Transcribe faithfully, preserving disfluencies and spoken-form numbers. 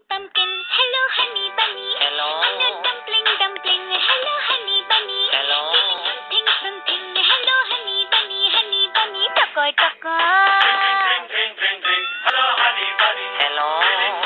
pumpkin. Hello, honey bunny. Hello. Hello, dumpling, dumpling. Hello, honey bunny. Hello. Something, something. Hello, honey bunny, honey bunny. Toko, toko. Ring, ring, ring, ring, ring. Hello, honey bunny. Hello.